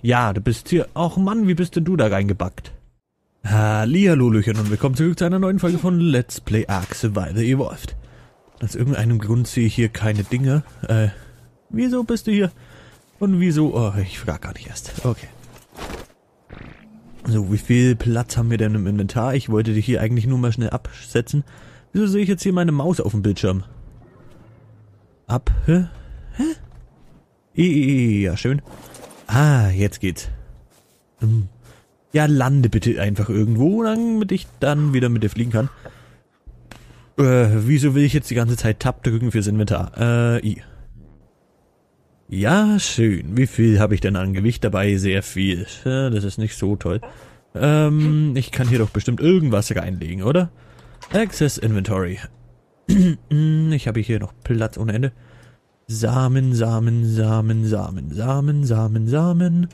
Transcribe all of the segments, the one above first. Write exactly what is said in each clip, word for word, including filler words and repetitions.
Ja, du bist hier. Ach Mann, wie bist denn du da reingebackt? Hallihallöchen und willkommen zurück zu einer neuen Folge von Let's Play Ark Survival Evolved. Aus irgendeinem Grund sehe ich hier keine Dinge. Äh, wieso bist du hier? Und wieso? Oh, ich frage gar nicht erst. Okay. So, wie viel Platz haben wir denn im Inventar? Ich wollte dich hier eigentlich nur mal schnell absetzen. Wieso sehe ich jetzt hier meine Maus auf dem Bildschirm? Ab, hä? Hä? E, ja, schön. Ah, jetzt geht's. Hm. Ja, lande bitte einfach irgendwo, damit ich dann wieder mit dir fliegen kann. Äh, wieso will ich jetzt die ganze Zeit Tab drücken fürs Inventar? Äh, I. Ja, schön. Wie viel habe ich denn an Gewicht dabei? Sehr viel. Ja, das ist nicht so toll. Ähm, ich kann hier doch bestimmt irgendwas reinlegen, oder? Access Inventory. Ich habe hier noch Platz ohne Ende. Samen, Samen, Samen, Samen, Samen, Samen, Samen.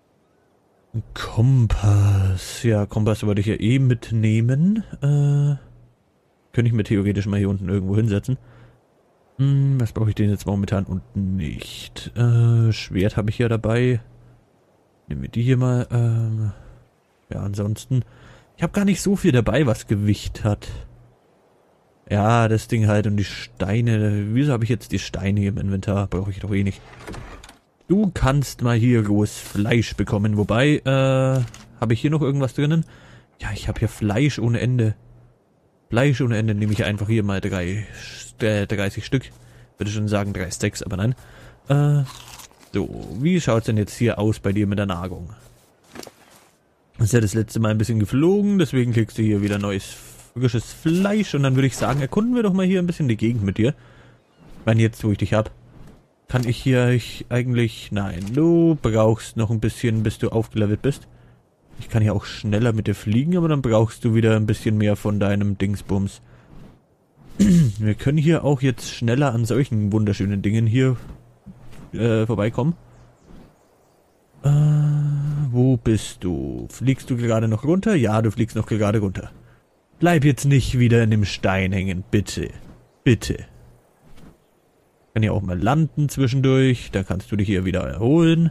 Kompass. Ja, Kompass wollte ich ja eh mitnehmen. Äh, könnte ich mir theoretisch mal hier unten irgendwo hinsetzen. Hm, was brauche ich denn jetzt momentan unten nicht? Äh, Schwert habe ich ja dabei. Nehmen wir die hier mal. Ähm, ja, ansonsten. Ich habe gar nicht so viel dabei, was Gewicht hat. Ja, das Ding halt und die Steine. Wieso habe ich jetzt die Steine hier im Inventar? Brauche ich doch eh nicht. Du kannst mal hier rohes Fleisch bekommen. Wobei, äh, habe ich hier noch irgendwas drinnen? Ja, ich habe hier Fleisch ohne Ende. Fleisch ohne Ende nehme ich einfach hier mal drei, äh, dreißig Stück. Würde schon sagen drei Stacks, aber nein. Äh, so, wie schaut's denn jetzt hier aus bei dir mit der Nahrung? Das ist ja das letzte Mal ein bisschen geflogen, deswegen kriegst du hier wieder neues frisches Fleisch. Und dann würde ich sagen, erkunden wir doch mal hier ein bisschen die Gegend mit dir. Ich meine, jetzt, wo ich dich hab, kann ich hier ich eigentlich... Nein, du brauchst noch ein bisschen, bis du aufgelevelt bist. Ich kann hier auch schneller mit dir fliegen, aber dann brauchst du wieder ein bisschen mehr von deinem Dingsbums. Wir können hier auch jetzt schneller an solchen wunderschönen Dingen hier äh, vorbeikommen. Äh, wo bist du? Fliegst du gerade noch runter? Ja, du fliegst noch gerade runter. Bleib jetzt nicht wieder in dem Stein hängen, bitte. Bitte. Ich kann hier auch mal landen zwischendurch. Da kannst du dich hier wieder erholen.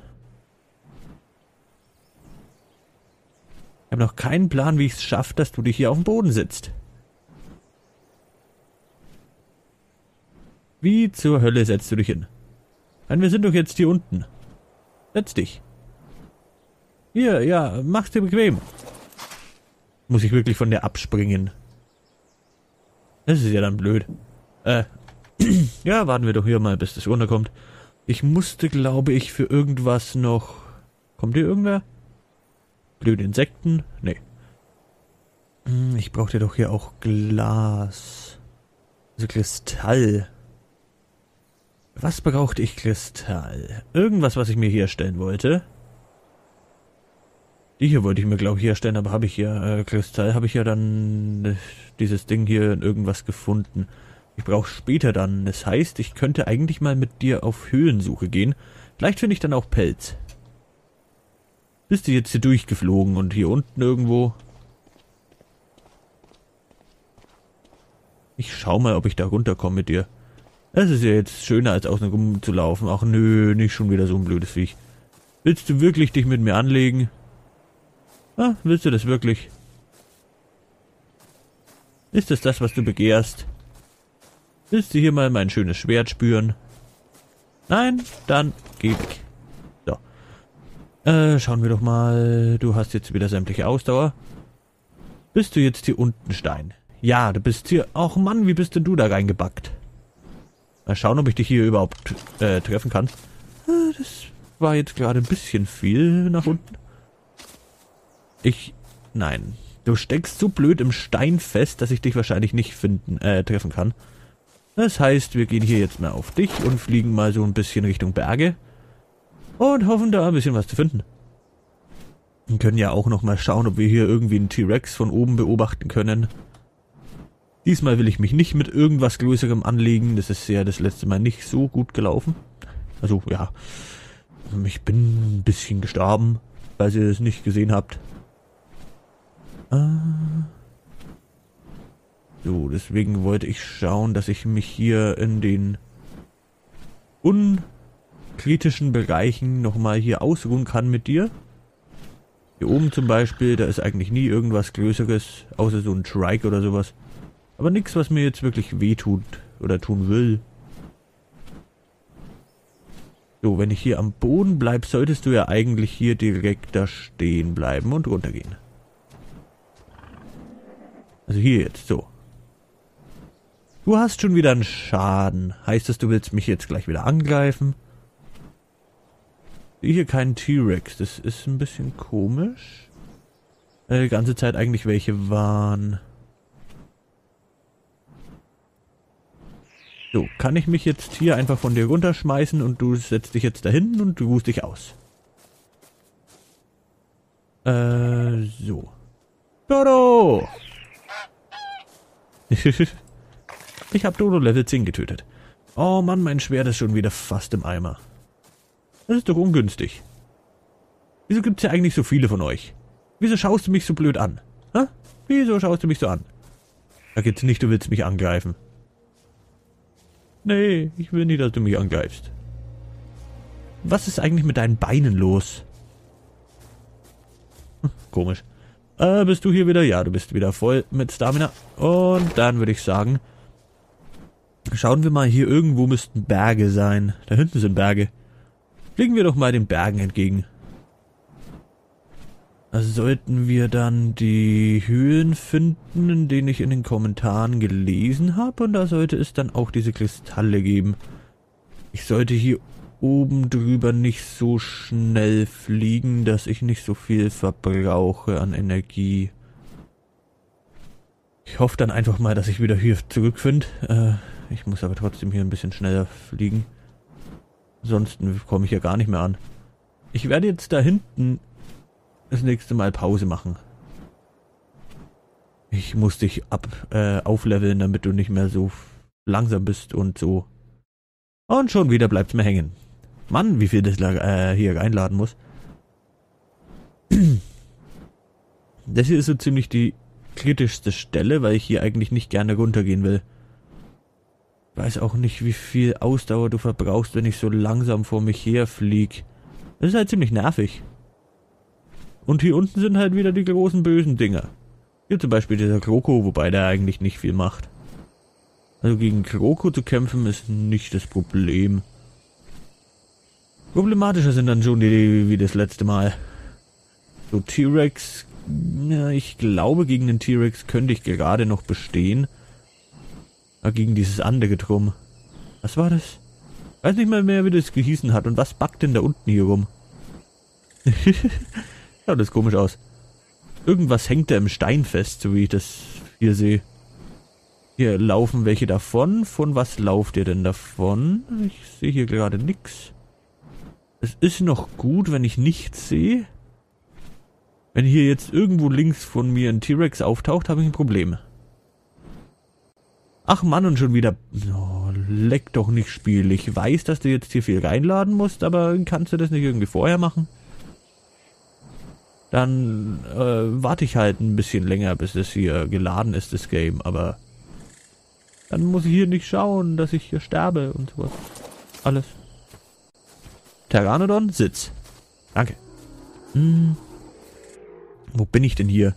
Ich habe noch keinen Plan, wie ich es schaffe, dass du dich hier auf dem Boden sitzt. Wie zur Hölle setzt du dich hin? Nein, wir sind doch jetzt hier unten. Setz dich. Hier, ja, mach's dir bequem. Muss ich wirklich von der abspringen? Das ist ja dann blöd. Äh, ja, warten wir doch hier mal, bis das runterkommt. Ich musste, glaube ich, für irgendwas noch... Kommt hier irgendwer? Blöde Insekten? Nee. Ich brauchte doch hier auch Glas. Also Kristall. Was brauchte ich Kristall? Irgendwas, was ich mir hier stellen wollte. Die hier wollte ich mir, glaube ich, herstellen, aber habe ich ja äh, Kristall, habe ich ja dann äh, dieses Ding hier in irgendwas gefunden. Ich brauche später dann. Das heißt, ich könnte eigentlich mal mit dir auf Höhlensuche gehen. Vielleicht finde ich dann auch Pelz. Bist du jetzt hier durchgeflogen und hier unten irgendwo? Ich schau mal, ob ich da runterkomme mit dir. Das ist ja jetzt schöner, als außen rumzulaufen. Ach nö, nicht schon wieder so ein blödes Viech. Willst du wirklich dich mit mir anlegen? Ah, willst du das wirklich? Ist es das, was du begehrst? Willst du hier mal mein schönes Schwert spüren? Nein? Dann geh weg. So. Äh, schauen wir doch mal. Du hast jetzt wieder sämtliche Ausdauer. Bist du jetzt hier unten, Stein? Ja, du bist hier. Ach Mann, wie bist denn du da reingebackt? Mal schauen, ob ich dich hier überhaupt äh, treffen kann. Ah, das war jetzt gerade ein bisschen viel nach unten. Ich... Nein. Du steckst so blöd im Stein fest, dass ich dich wahrscheinlich nicht finden, äh, treffen kann. Das heißt, wir gehen hier jetzt mal auf dich und fliegen mal so ein bisschen Richtung Berge. Und hoffen da ein bisschen was zu finden. Wir können ja auch noch mal schauen, ob wir hier irgendwie einen T-Rex von oben beobachten können. Diesmal will ich mich nicht mit irgendwas Größerem anlegen. Das ist ja das letzte Mal nicht so gut gelaufen. Also, ja. Ich bin ein bisschen gestorben, falls ihr es nicht gesehen habt. So, deswegen wollte ich schauen, dass ich mich hier in den kritischen Bereichen nochmal hier ausruhen kann mit dir. Hier oben zum Beispiel, da ist eigentlich nie irgendwas Größeres, außer so ein Trike oder sowas. Aber nichts, was mir jetzt wirklich wehtut oder tun will. So, wenn ich hier am Boden bleibe, solltest du ja eigentlich hier direkt da stehen bleiben und runtergehen. Also hier jetzt, so. Du hast schon wieder einen Schaden. Heißt das, du willst mich jetzt gleich wieder angreifen? Hier kein T-Rex, das ist ein bisschen komisch. Äh, die ganze Zeit eigentlich welche waren. So, kann ich mich jetzt hier einfach von dir runterschmeißen und du setzt dich jetzt da hinten und du ruhst dich aus. Äh, so. Dodo! Ich habe Dodo Level zehn getötet. Oh Mann, mein Schwert ist schon wieder fast im Eimer. Das ist doch ungünstig. Wieso gibt's ja eigentlich so viele von euch? Wieso schaust du mich so blöd an? Hä? Wieso schaust du mich so an? Sag jetzt nicht, du willst mich angreifen. Nee, ich will nicht, dass du mich angreifst. Was ist eigentlich mit deinen Beinen los? Hm, komisch. Äh, bist du hier wieder? Ja, du bist wieder voll mit Stamina. Und dann würde ich sagen, schauen wir mal, hier irgendwo müssten Berge sein. Da hinten sind Berge. Fliegen wir doch mal den Bergen entgegen. Also sollten wir dann die Höhlen finden, in denen ich in den Kommentaren gelesen habe. Und da sollte es dann auch diese Kristalle geben. Ich sollte hier oben drüber nicht so schnell fliegen, dass ich nicht so viel verbrauche an Energie. Ich hoffe dann einfach mal, dass ich wieder hier zurückfinde. Äh, ich muss aber trotzdem hier ein bisschen schneller fliegen. Ansonsten komme ich ja gar nicht mehr an. Ich werde jetzt da hinten das nächste Mal Pause machen. Ich muss dich ab äh, aufleveln, damit du nicht mehr so langsam bist und so. Und schon wieder bleibt's mir hängen. Mann, wie viel das äh, hier reinladen muss. Das hier ist so ziemlich die kritischste Stelle, weil ich hier eigentlich nicht gerne runtergehen will. Ich weiß auch nicht, wie viel Ausdauer du verbrauchst, wenn ich so langsam vor mich her flieg. Das ist halt ziemlich nervig. Und hier unten sind halt wieder die großen bösen Dinger. Hier zum Beispiel dieser Kroko, wobei der eigentlich nicht viel macht. Also gegen Kroko zu kämpfen ist nicht das Problem. Problematischer sind dann schon die wie das letzte Mal. So T-Rex, ja, ich glaube gegen den T-Rex könnte ich gerade noch bestehen. Aber gegen dieses andere drum. Was war das? Weiß nicht mal mehr, wie das gehießen hat. Und was backt denn da unten hier rum? Ja, das ist komisch aus. Irgendwas hängt da im Stein fest, so wie ich das hier sehe. Hier laufen welche davon. Von was lauft ihr denn davon? Ich sehe hier gerade nichts. Es ist noch gut, wenn ich nichts sehe. Wenn hier jetzt irgendwo links von mir ein T-Rex auftaucht, habe ich ein Problem. Ach Mann, und schon wieder... Oh, leck doch nicht, Spiel. Ich weiß, dass du jetzt hier viel reinladen musst, aber kannst du das nicht irgendwie vorher machen? Dann äh, warte ich halt ein bisschen länger, bis das hier geladen ist, das Game. Aber dann muss ich hier nicht schauen, dass ich hier sterbe und sowas. Alles. Pteranodon, Sitz. Danke. Hm. Wo bin ich denn hier?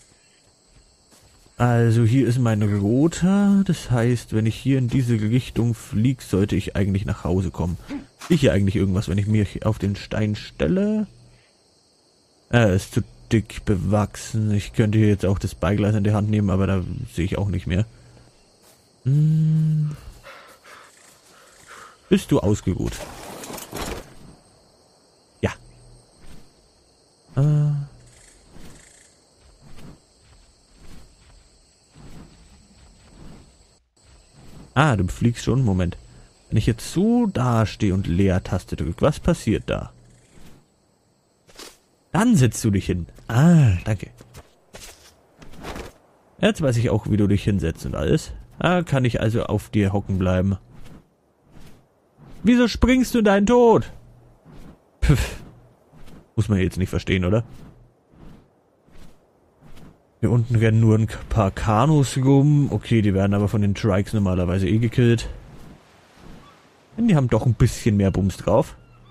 Also hier ist mein roter. Das heißt, wenn ich hier in diese Richtung fliege, sollte ich eigentlich nach Hause kommen. Sehe ich hier eigentlich irgendwas, wenn ich mich auf den Stein stelle? Er ist zu dick bewachsen. Ich könnte hier jetzt auch das Beigleis in die Hand nehmen, aber da sehe ich auch nicht mehr. Hm. Bist du ausgeruht? Ja. Äh. Ah, du fliegst schon. Moment. Wenn ich jetzt so dastehe und Leertaste drücke, was passiert da? Dann setzt du dich hin. Ah, danke. Jetzt weiß ich auch, wie du dich hinsetzt und alles. Ah, kann ich also auf dir hocken bleiben. Wieso springst du in deinen Tod? Pff. Muss man jetzt nicht verstehen, oder? Hier unten rennen nur ein paar Kanus rum. Okay, die werden aber von den Trikes normalerweise eh gekillt. Denn die haben doch ein bisschen mehr Bums drauf.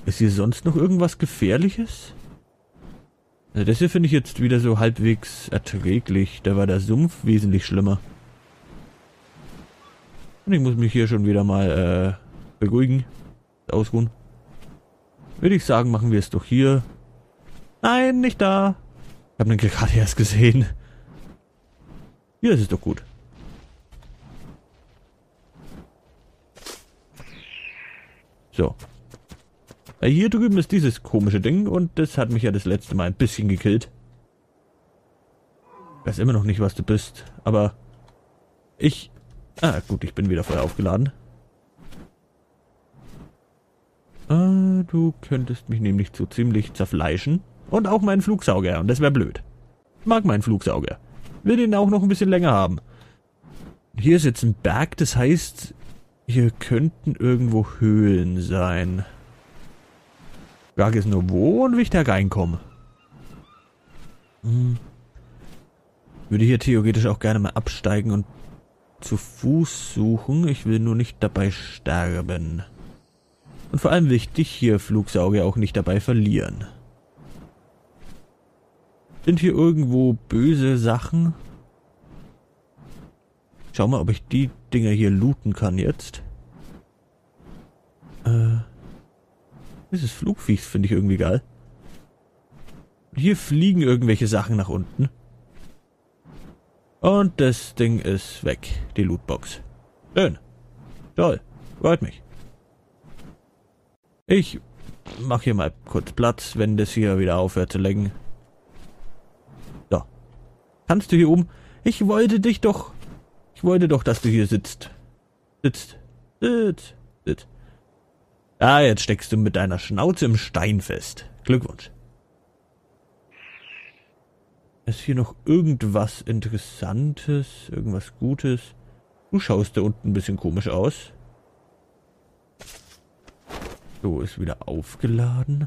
Ist hier sonst noch irgendwas Gefährliches? Also das hier finde ich jetzt wieder so halbwegs erträglich. Da war der Sumpf wesentlich schlimmer. Und ich muss mich hier schon wieder mal äh, beruhigen. Ausruhen. Würde ich sagen, machen wir es doch hier. Nein, nicht da. Ich habe den gerade erst gesehen. Hier ist es doch gut. So. Hier drüben ist dieses komische Ding und das hat mich ja das letzte Mal ein bisschen gekillt. Ich weiß immer noch nicht, was du bist, aber ich... Ah, gut, ich bin wieder voll aufgeladen. Ah, du könntest mich nämlich so ziemlich zerfleischen. Und auch meinen Flugsauger, und das wäre blöd. Ich mag meinen Flugsauger. Will den auch noch ein bisschen länger haben. Hier ist jetzt ein Berg, das heißt, hier könnten irgendwo Höhlen sein. Frage ist nur, wo und wie ich da reinkomme. Hm. Würde hier theoretisch auch gerne mal absteigen und zu Fuß suchen. Ich will nur nicht dabei sterben. Und vor allem will ich dich hier, Flugsauger, auch nicht dabei verlieren. Sind hier irgendwo böse Sachen? Schau mal, ob ich die Dinger hier looten kann jetzt. Äh... Dieses Flugviech finde ich irgendwie geil. Hier fliegen irgendwelche Sachen nach unten. Und das Ding ist weg. Die Lootbox. Schön. Toll. Freut mich. Ich mache hier mal kurz Platz, wenn das hier wieder aufhört zu lenken. So. Kannst du hier oben... Ich wollte dich doch... Ich wollte doch, dass du hier sitzt. Sitzt. Sitzt. Sitzt. Ah, jetzt steckst du mit deiner Schnauze im Stein fest. Glückwunsch. Ist hier noch irgendwas Interessantes? Irgendwas Gutes? Du schaust da unten ein bisschen komisch aus. So, ist wieder aufgeladen.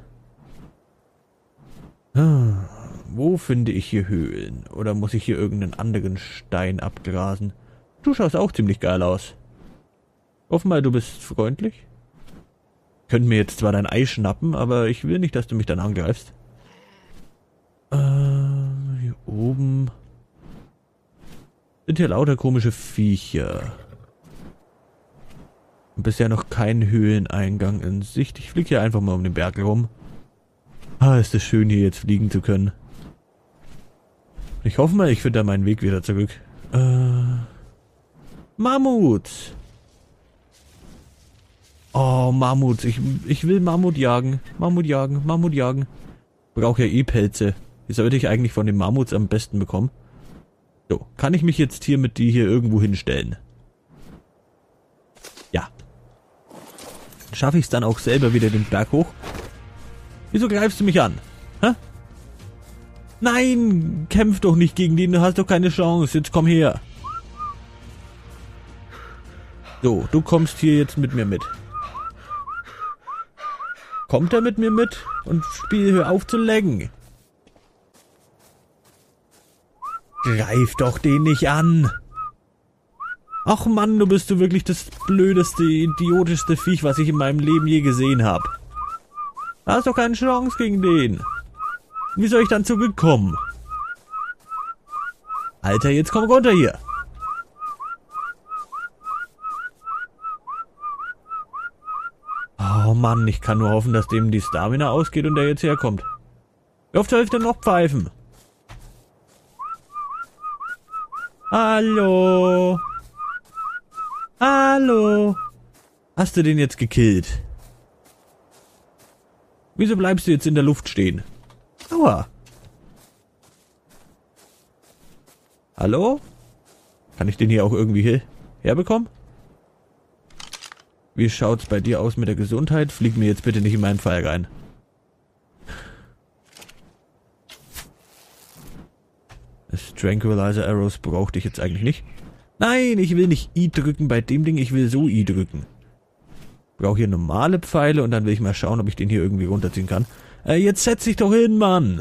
Ah, wo finde ich hier Höhlen? Oder muss ich hier irgendeinen anderen Stein abgrasen? Du schaust auch ziemlich geil aus. Hoffen mal, du bist freundlich. Könnte mir jetzt zwar dein Ei schnappen, aber ich will nicht, dass du mich dann angreifst. Äh, hier oben sind hier lauter komische Viecher. Bisher noch kein Höhleneingang in Sicht. Ich fliege hier einfach mal um den Berg rum. Ah, ist es schön, hier jetzt fliegen zu können. Ich hoffe mal, ich finde da meinen Weg wieder zurück. Äh, Mammuts! Oh, Mammuts. Ich, ich will Mammut jagen. Mammut jagen, Mammut jagen. Brauche ja eh Pelze. Die sollte ich eigentlich von den Mammuts am besten bekommen. So, kann ich mich jetzt hier mit die hier irgendwo hinstellen? Ja. Schaffe ich es dann auch selber wieder den Berg hoch? Wieso greifst du mich an? Hä? Nein, kämpf doch nicht gegen den, du hast doch keine Chance. Jetzt komm her. So, du kommst hier jetzt mit mir mit. Kommt er mit mir mit? Und spiel, hör auf zu laggen. Greif doch den nicht an. Ach Mann, du bist du wirklich das blödeste, idiotischste Viech, was ich in meinem Leben je gesehen habe. Da hast doch keine Chance gegen den. Wie soll ich dann zurückkommen? Alter, jetzt komm runter hier. Oh Mann, ich kann nur hoffen, dass dem die Stamina ausgeht und der jetzt herkommt. Wie oft soll ich denn noch pfeifen? Hallo? Hallo? Hast du den jetzt gekillt? Wieso bleibst du jetzt in der Luft stehen? Aua. Hallo? Kann ich den hier auch irgendwie her herbekommen? Wie schaut's bei dir aus mit der Gesundheit? Flieg mir jetzt bitte nicht in meinen Pfeil rein. Das Tranquilizer Arrows brauchte ich jetzt eigentlich nicht. Nein, ich will nicht I drücken bei dem Ding, ich will so I drücken. Ich brauche hier normale Pfeile und dann will ich mal schauen, ob ich den hier irgendwie runterziehen kann. Äh, jetzt setz dich doch hin, Mann!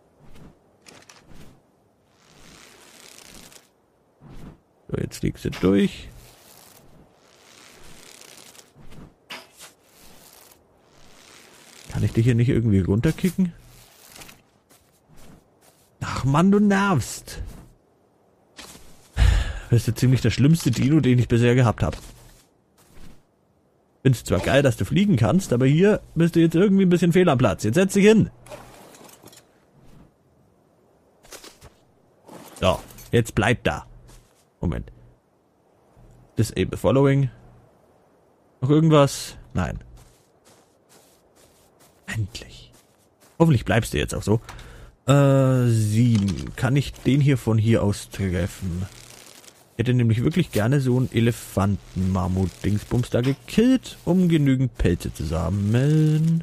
So, jetzt fliegst du durch. Kann ich dich hier nicht irgendwie runterkicken? Ach Mann, du nervst. Das ist ja ziemlich der schlimmste Dino, den ich bisher gehabt habe. Find's zwar geil, dass du fliegen kannst, aber hier bist du jetzt irgendwie ein bisschen fehl am Platz. Jetzt setz dich hin. So, jetzt bleib da. Moment. Disable Following. Noch irgendwas? Nein. Endlich. Hoffentlich bleibst du jetzt auch so. Äh, sieben. Kann ich den hier von hier aus treffen? Ich hätte nämlich wirklich gerne so einen Elefanten-Mammut-Dingsbums da gekillt, um genügend Pelze zu sammeln.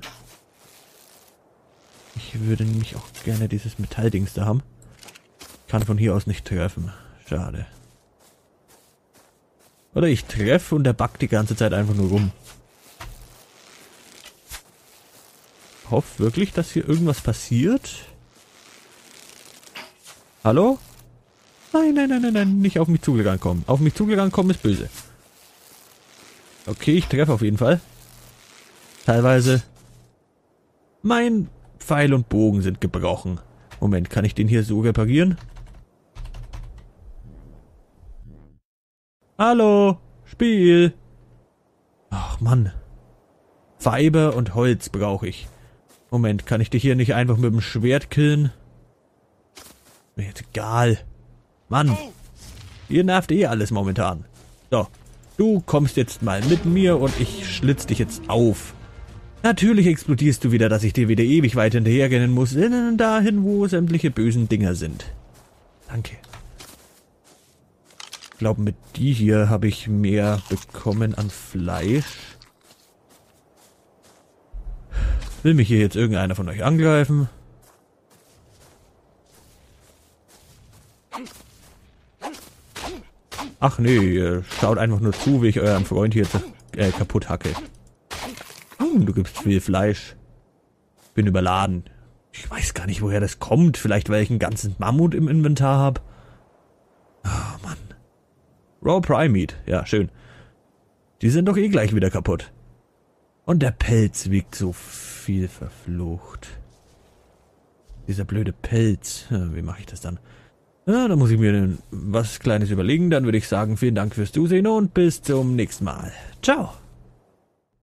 Ich würde nämlich auch gerne dieses Metalldings da haben. Kann von hier aus nicht treffen. Schade. Oder ich treffe und der backt die ganze Zeit einfach nur rum. Ich hoffe wirklich, dass hier irgendwas passiert. Hallo? Nein, nein, nein, nein, nein, nicht auf mich zugegangen kommen. Auf mich zugegangen kommen ist böse. Okay, ich treffe auf jeden Fall. Teilweise. Mein Pfeil und Bogen sind gebrochen. Moment, kann ich den hier so reparieren? Hallo, Spiel. Ach Mann. Fiber und Holz brauche ich. Moment, kann ich dich hier nicht einfach mit dem Schwert killen? Mir jetzt egal. Mann, ihr nervt eh alles momentan. So, du kommst jetzt mal mit mir und ich schlitz dich jetzt auf. Natürlich explodierst du wieder, dass ich dir wieder ewig weit hinterherrennen muss, innen dahin, wo sämtliche bösen Dinger sind. Danke. Ich glaube, mit die hier habe ich mehr bekommen an Fleisch. Will mich hier jetzt irgendeiner von euch angreifen? Ach nee, ihr schaut einfach nur zu, wie ich euren Freund hier äh, kaputt hacke. Hm, du gibst viel Fleisch. Bin überladen. Ich weiß gar nicht, woher das kommt. Vielleicht, weil ich einen ganzen Mammut im Inventar habe. Oh Mann. Raw Prime Meat. Ja, schön. Die sind doch eh gleich wieder kaputt. Und der Pelz wiegt so viel, verflucht. Dieser blöde Pelz. Ja, wie mache ich das dann? Ja, da muss ich mir was Kleines überlegen. Dann würde ich sagen, vielen Dank fürs Zusehen und bis zum nächsten Mal. Ciao.